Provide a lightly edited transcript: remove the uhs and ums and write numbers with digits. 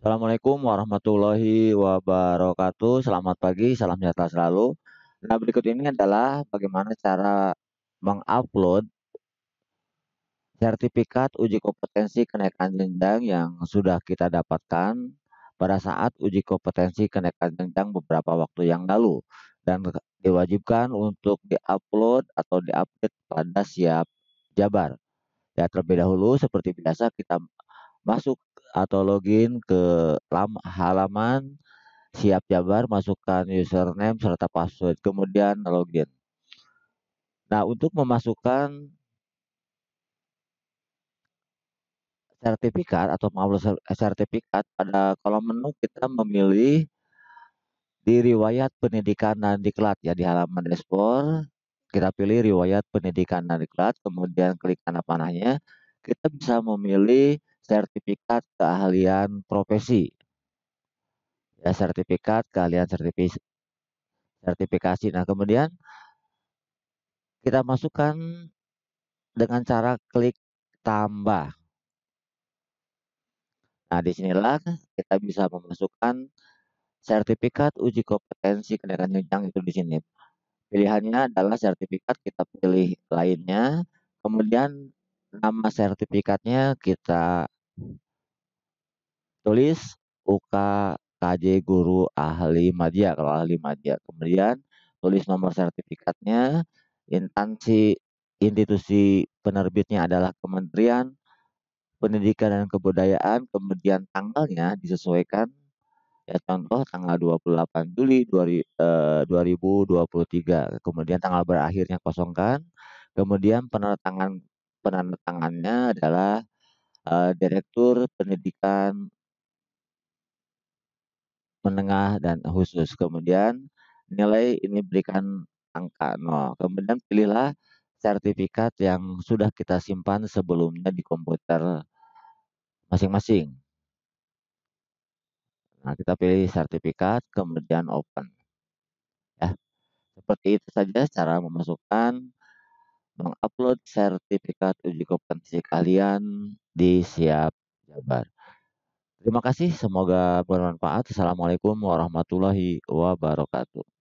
Assalamualaikum warahmatullahi wabarakatuh. Selamat pagi, salam sejahtera selalu. Nah, berikut ini adalah bagaimana cara mengupload sertifikat uji kompetensi kenaikan jenjang yang sudah kita dapatkan pada saat uji kompetensi kenaikan jenjang beberapa waktu yang lalu dan diwajibkan untuk diupload atau diupdate pada Siap Jabar. Ya, terlebih dahulu seperti biasa kita masuk atau login ke halaman Siap Jabar, masukkan username serta password, kemudian login. Nah, untuk memasukkan sertifikat atau mengupload sertifikat, pada kolom menu kita memilih di riwayat pendidikan dan diklat ya, di halaman dashboard kita pilih riwayat pendidikan dan diklat, kemudian klik tanda panahnya. Kita bisa memilih sertifikat keahlian profesi. Ya, sertifikat keahlian sertifikasi. Nah, kemudian kita masukkan dengan cara klik tambah. Nah, disinilah kita bisa memasukkan sertifikat uji kompetensi kenaikan jenjang itu di sini. Pilihannya adalah sertifikat, kita pilih lainnya, kemudian nama sertifikatnya kita tulis UK KJ Guru Ahli Madya kalau ahli madya. Kemudian tulis nomor sertifikatnya, institusi penerbitnya adalah Kementerian Pendidikan dan Kebudayaan, kemudian tanggalnya disesuaikan ya, contoh tanggal 28 Juli 2023, kemudian tanggal berakhirnya kosongkan, kemudian penandatangannya adalah Direktur Pendidikan Menengah dan Khusus, kemudian nilai ini berikan angka 0, kemudian pilihlah sertifikat yang sudah kita simpan sebelumnya di komputer masing-masing. Nah, kita pilih sertifikat, kemudian open. Ya, seperti itu saja cara mengupload sertifikat uji kompetensi kalian di Siap Jabar. Terima kasih, semoga bermanfaat. Assalamualaikum warahmatullahi wabarakatuh.